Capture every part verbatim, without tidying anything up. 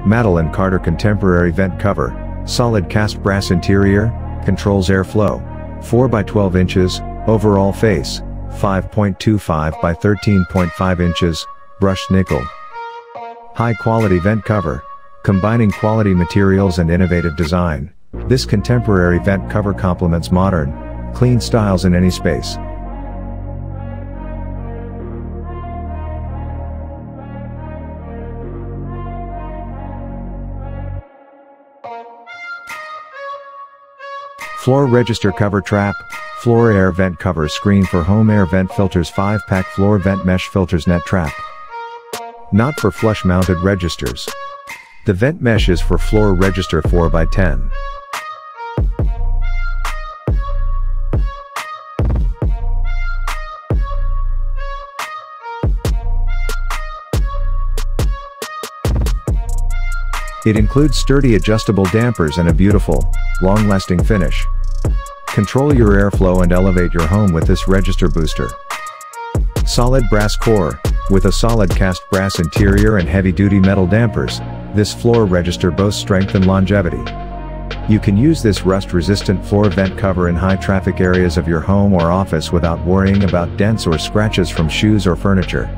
Madeline Carter Contemporary Vent Cover, solid cast brass interior, controls airflow, four by twelve inches, overall face, five point two five by thirteen point five inches, brushed nickel. High quality vent cover, combining quality materials and innovative design. This contemporary vent cover complements modern, clean styles in any space. Floor register cover trap, floor air vent cover screen for home air vent filters, five pack floor vent mesh filters, net trap. Not for flush mounted registers. The vent mesh is for floor register four by ten. It includes sturdy adjustable dampers and a beautiful, long-lasting finish. Control your airflow and elevate your home with this register booster. Solid brass core, with a solid cast brass interior and heavy-duty metal dampers, this floor register boasts strength and longevity. You can use this rust-resistant floor vent cover in high-traffic areas of your home or office without worrying about dents or scratches from shoes or furniture.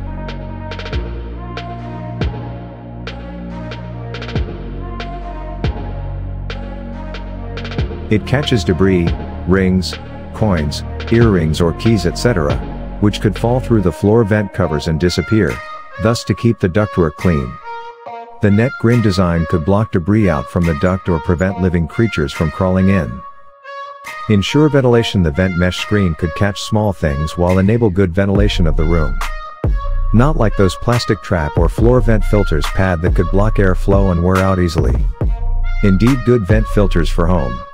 It catches debris, rings, coins, earrings or keys et cetera, which could fall through the floor vent covers and disappear, thus to keep the ductwork clean. The net grin design could block debris out from the duct or prevent living creatures from crawling in. Ensure ventilation. The vent mesh screen could catch small things while enable good ventilation of the room. Not like those plastic trap or floor vent filters pad that could block airflow and wear out easily. Indeed, good vent filters for home.